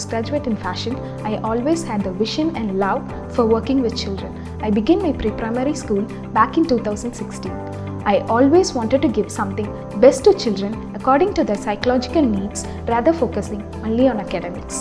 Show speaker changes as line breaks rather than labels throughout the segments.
postgraduate in fashion, I always had the vision and love for working with children. I began my pre-primary school back in 2016. I always wanted to give something best to children according to their psychological needs rather focusing only on academics.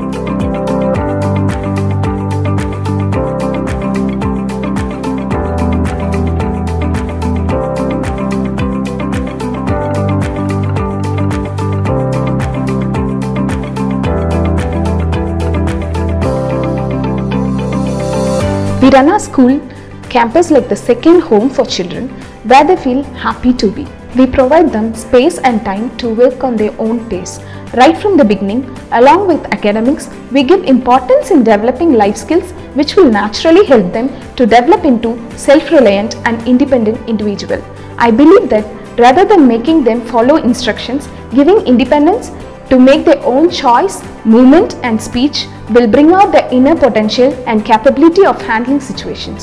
We run our school campus like the second home for children where they feel happy to be. We provide them space and time to work on their own pace. Right from the beginning, along with academics, we give importance in developing life skills which will naturally help them to develop into self-reliant and independent individual. I believe that rather than making them follow instructions, giving independence to make their own choice, movement and speech will bring out their inner potential and capability of handling situations.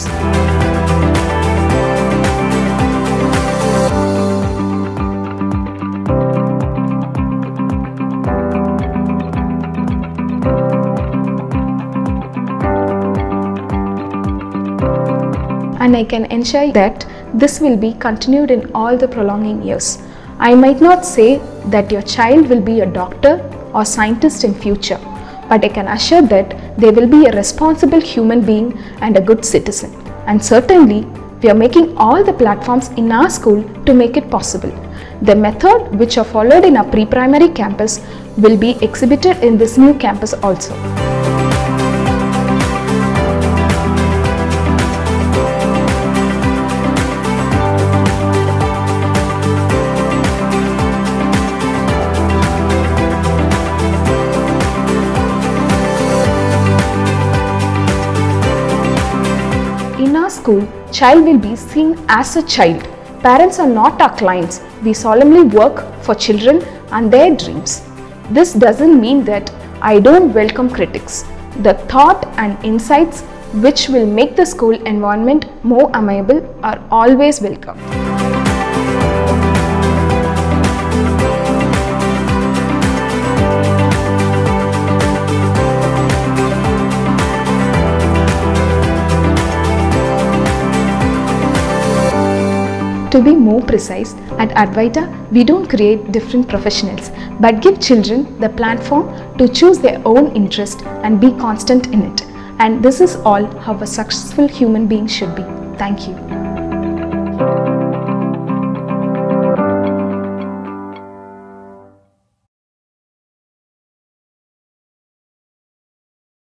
And I can ensure that this will be continued in all the prolonging years. I might not say that your child will be a doctor or scientist in future, but I can assure that they will be a responsible human being and a good citizen. And certainly, we are making all the platforms in our school to make it possible. The method which are followed in our pre-primary campus will be exhibited in this new campus also. In our school, child will be seen as a child. Parents are not our clients. We solemnly work for children and their dreams. This doesn't mean that I don't welcome critics. The thought and insights which will make the school environment more amiable are always welcome. To be more precise, at Advaita, we don't create different professionals, but give children the platform to choose their own interest and be constant in it. And this is all how a successful human being should be. Thank you.